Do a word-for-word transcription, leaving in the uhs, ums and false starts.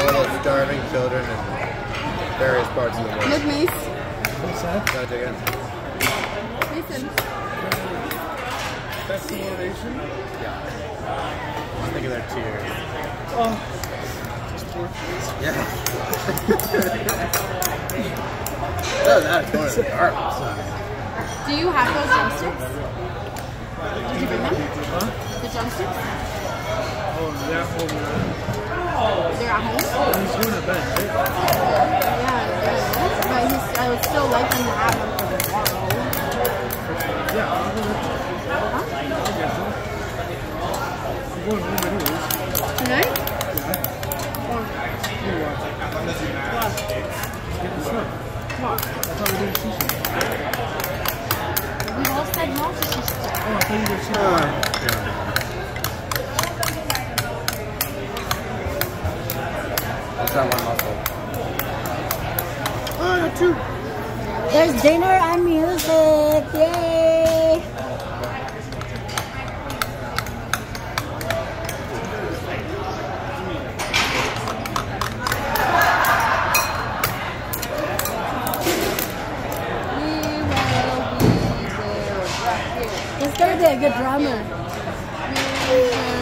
all those starving children in various parts of the world. Look, Mace. What's that? Gotta dig in. Listen. That's the motivation? Yeah. Just think of their tears. Oh. Just poor face. Yeah. Oh, that's one of the garbage. Do you have those drumsticks? Did you bring them? Huh? The drumsticks? Oh, yeah. They're at home? Oh, he's doing a bed, right? Yeah, yeah. But he's, I would still like them to have them for tomorrow. Yeah, I'll go with you. Huh? I'll get them. I'm going home anyways. Tonight? Yeah. Or You watch. what? Get the stuff. What? I thought we did sushi. We all said no to sushi. Oh, I thought you did sushi. Uh, yeah. What's that one muscle? Oh, I got two. There's dinner and music. Yay! He's gonna be a good drummer.